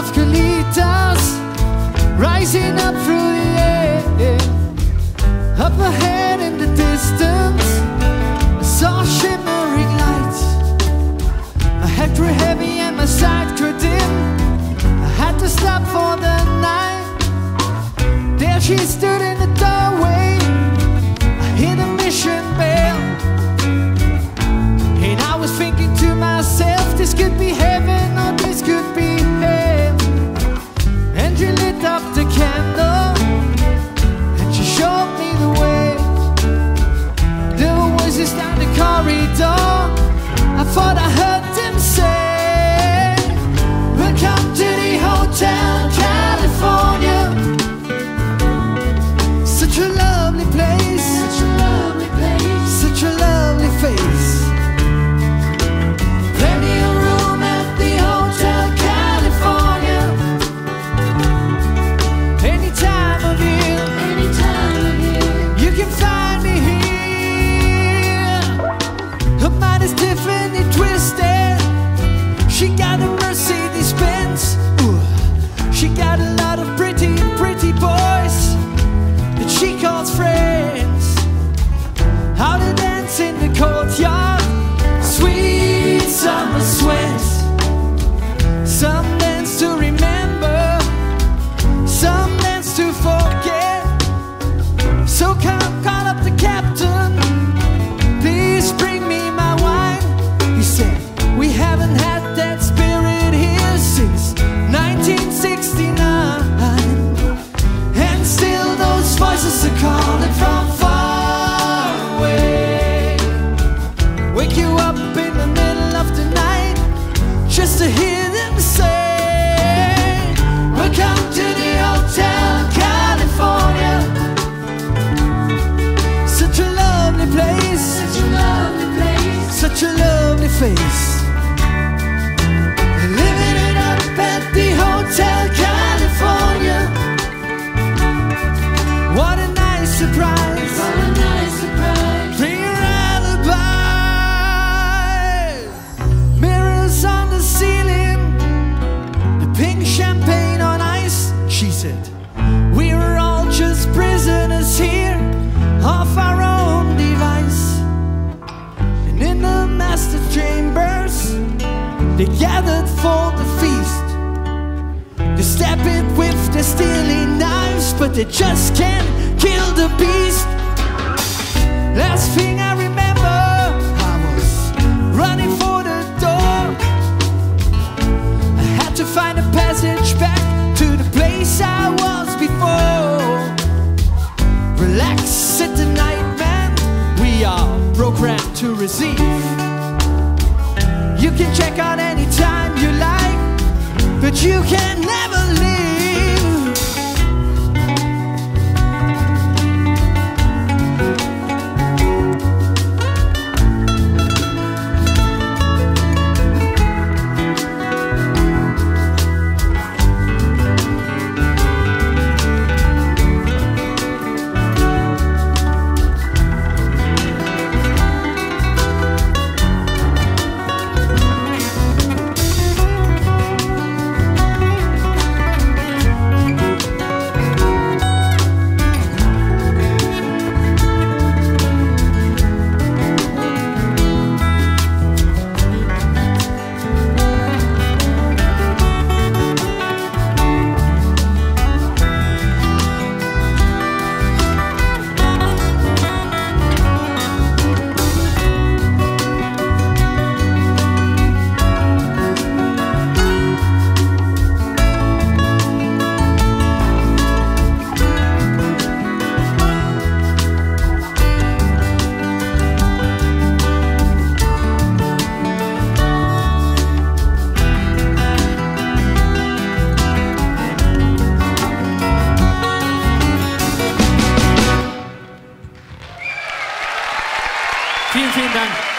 of Colitas, rising up through the air. Up ahead in the distance, I saw shimmering lights. My head grew heavy and my side grew dim. I had to stop for the night. There she stood in the doorway. I hit a mission bell, and I was thinking to myself, this could be heaven or this could be hell. And she lit up the candle and she showed me the way. There were voices down the corridor. I thought I heard them say, welcome to the Hotel California. Such a lovely place, such a lovely place, such a lovely face. Plenty of room at the Hotel California. Any time of year, you can find me here. Her mind is Tiffany twisted. She got a Mercedes Benz. She got a lot of pretty, pretty boys that she calls friends. How to dance in the courtyard, sweet summer sweat. Some dance to remember, some dance to forget. So come call up the captain, please bring me my wine. He said, we haven't had that spirit here since 1969. And still those voices are calling from far away. Wake you up in the middle of the night just to hear them say, welcome to the Hotel California. Such a lovely place, such a lovely place, such a lovely face. Living it up at the Hotel California. What a nice surprise, what a nice surprise. Bring your alibi. Mirrors on the ceiling, the pink champagne on ice. She said, we were all just prisoners here of our own device. And in the master chambers, they gathered for the feast. They stab it with their steely knives, but they just can't kill the beast. Last thing I remember, I was running for the door. I had to find a passage back to the place I was before. Relax, sit the night, man. We are programmed to receive. You can check out anytime you like, but you can never leave. Vielen, vielen Dank.